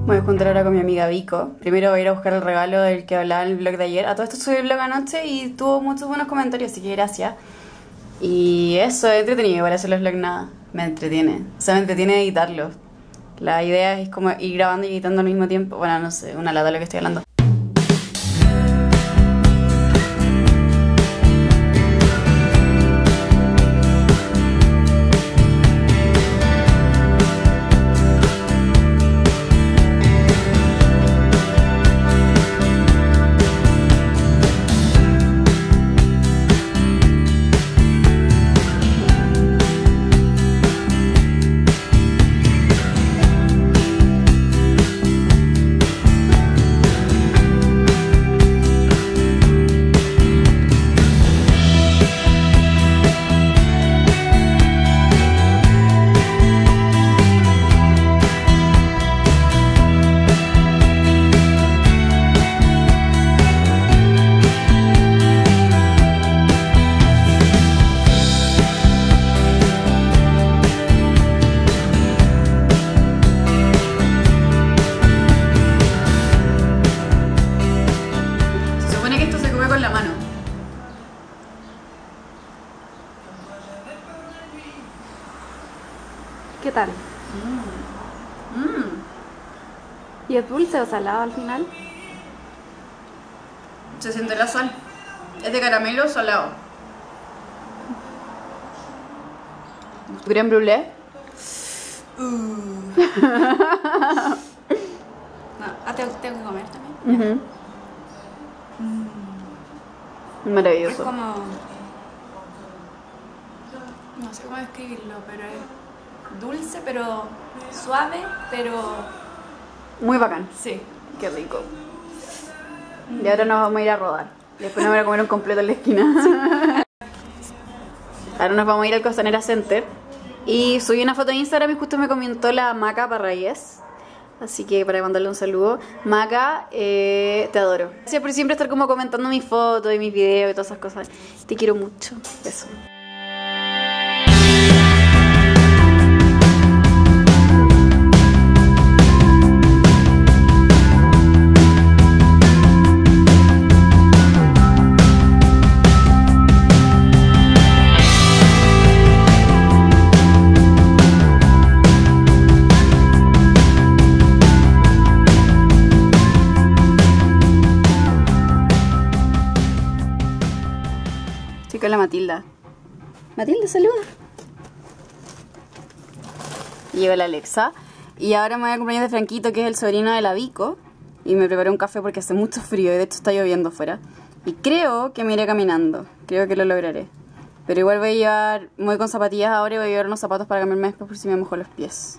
Voy a juntar ahora con mi amiga Vico. Primero voy a ir a buscar el regalo del que hablaba en el vlog de ayer. A todo esto subí el vlog anoche y tuvo muchos buenos comentarios, así que gracias. Y eso, es entretenido igual hacer los vlogs, nada. Me entretiene. O sea, me entretiene editarlos. La idea es como ir grabando y editando al mismo tiempo. Bueno, no sé, una lata lo que estoy hablando. ¿Qué tal? ¿Y es dulce o salado al final? Se siente la sal. Es de caramelo salado. ¿Crème brûlée? No, tengo que comer también. Maravilloso. Es como... No sé cómo describirlo, pero es dulce, pero suave, pero... Muy bacán. Sí. Qué rico. Y ahora nos vamos a ir a rodar. Después nos vamos a comer un completo en la esquina. Ahora nos vamos a ir al Costanera Center. Y subí una foto en Instagram y justo me comentó la Maca Parraíes. Así que para mandarle un saludo. Maca, te adoro. Gracias por siempre estar como comentando mis fotos y mis videos y todas esas cosas. Te quiero mucho. Beso. Con la Matilda. Matilda, saluda. Y llegó la Alexa. Y ahora me voy a acompañar de Franquito, que es el sobrino de la Vico. Y me preparé un café porque hace mucho frío y de hecho está lloviendo afuera. Y creo que me iré caminando. Creo que lo lograré. Pero igual voy a llevar, voy con zapatillas ahora y voy a llevar unos zapatos para cambiarme después por si me mojo los pies.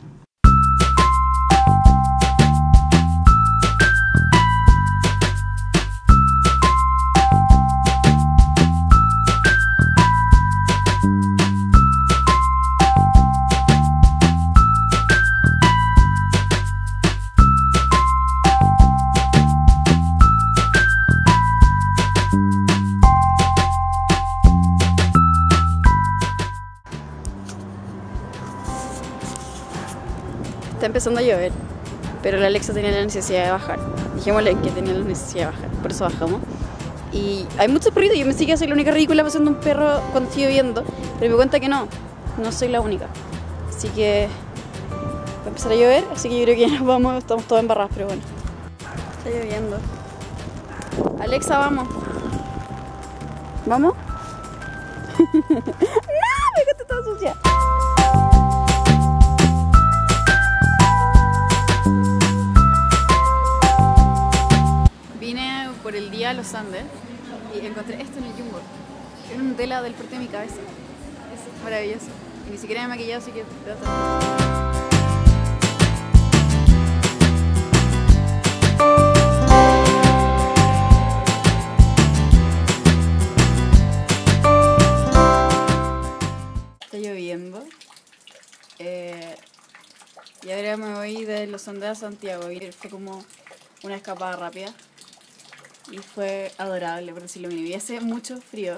Está empezando a llover, pero la Alexa tenía la necesidad de bajar. Dijémosle que tenía la necesidad de bajar, por eso bajamos. Y hay muchos perritos, yo me sé que soy la única ridícula pasando un perro cuando estoy lloviendo, pero me cuenta que no soy la única. Así que va a empezar a llover, así que yo creo que ya nos vamos, estamos todos embarrados, pero bueno. Está lloviendo. Alexa, vamos. ¿Vamos? ¡No! Me quedé toda sucia. Por el día a los Andes y encontré esto en el Jumbo. Es un tela del porte de mi cabeza. Es maravilloso. Y ni siquiera me he maquillado, así que está lloviendo. Y ahora me voy de Los Andes a Santiago. Y fue como una escapada rápida. Y fue adorable, por decirlo mínimo. Y hace mucho frío.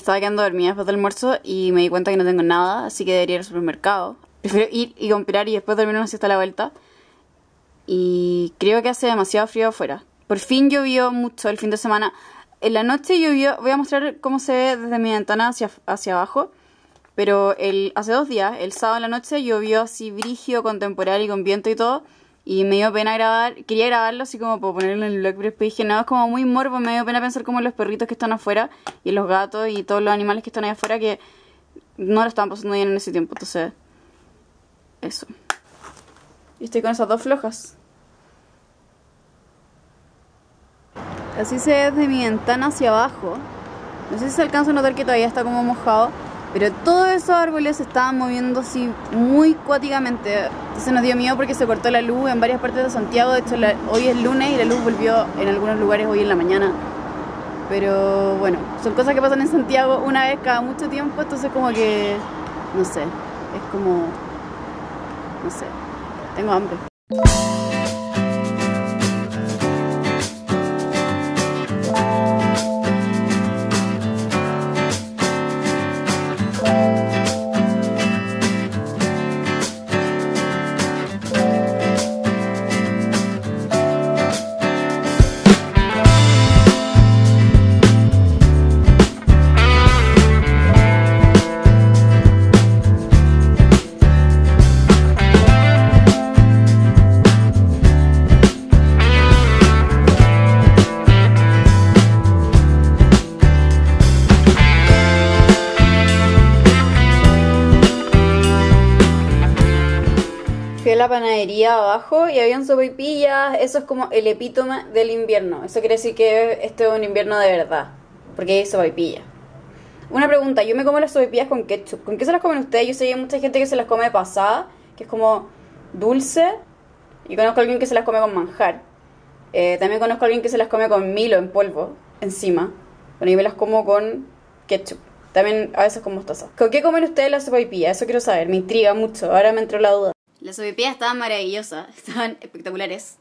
estaba quedando dormida después del almuerzo y me di cuenta que no tengo nada, así que debería ir al supermercado. Prefiero ir y comprar y después dormir una siesta a la vuelta. Y creo que hace demasiado frío afuera. Por fin llovió mucho el fin de semana. En la noche llovió, voy a mostrar cómo se ve desde mi ventana hacia abajo. Pero hace 2 días, el sábado en la noche, llovió así brígido, con temporal y con viento y todo. Y me dio pena grabar, quería grabarlo así como para ponerlo en el blog, pero después dije, no, es como muy morbo, me dio pena pensar como en los perritos que están afuera y en los gatos y todos los animales que están ahí afuera que no lo estaban pasando bien en ese tiempo, entonces, eso. Y estoy con esas 2 flojas. Así se ve desde mi ventana hacia abajo. No sé si se alcanza a notar que todavía está como mojado, pero todos esos árboles se estaban moviendo así muy cuáticamente. Entonces nos dio miedo porque se cortó la luz en varias partes de Santiago. De hecho, hoy es lunes y la luz volvió en algunos lugares hoy en la mañana. Pero bueno, son cosas que pasan en Santiago una vez cada mucho tiempo. Entonces como que, no sé, es como, no sé, tengo hambre. Fui a la panadería abajo y habían sopaipillas. Eso es como el epítome del invierno. Eso quiere decir que este es un invierno de verdad, porque hay sopaipillas. Una pregunta, yo me como las sopaipillas con ketchup. ¿Con qué se las comen ustedes? Yo sé que hay mucha gente que se las come pasada, que es como dulce. Y conozco a alguien que se las come con manjar. También conozco a alguien que se las come con Milo en polvo, encima. Bueno, yo me las como con ketchup. También a veces con mostaza. ¿Con qué comen ustedes las sopaipillas? Eso quiero saber, me intriga mucho. Ahora me entró la duda. Las sopaipillas estaban maravillosas, estaban espectaculares.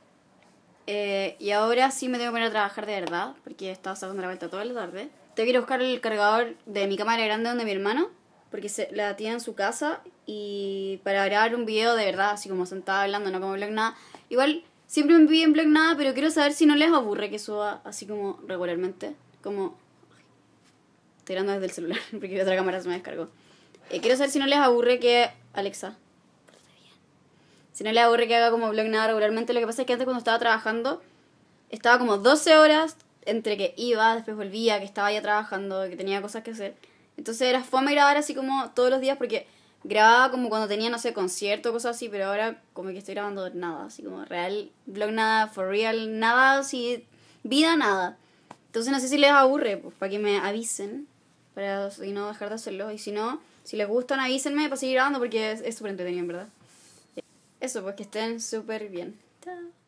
Y ahora sí me tengo que poner a trabajar de verdad, porque estaba sacando la vuelta toda la tarde. Tengo que ir a buscar el cargador de mi cámara grande donde mi hermano, porque la tiene en su casa, y para grabar un video de verdad, así como sentada hablando, no como vlog nada. Igual siempre me piden vlog nada, pero quiero saber si no les aburre que suba así como regularmente. Como... estoy grabando desde el celular, porque la otra cámara se me descargó. Quiero saber si no les aburre que... Alexa... si no le aburre que haga como vlog nada regularmente. Lo que pasa es que antes cuando estaba trabajando estaba como 12 horas entre que iba, después volvía, que estaba ya trabajando, que tenía cosas que hacer. Entonces era fome grabar así como todos los días, porque grababa como cuando tenía, no sé, concierto o cosas así, pero ahora como que estoy grabando nada, así como real, vlog nada, for real, nada, así, vida nada. Entonces no sé si les aburre, pues para que me avisen, para si no dejar de hacerlo. Y si no, si les gustan, avísenme para seguir grabando, porque es súper entretenido, en verdad. Eso, pues que estén súper bien. Chao.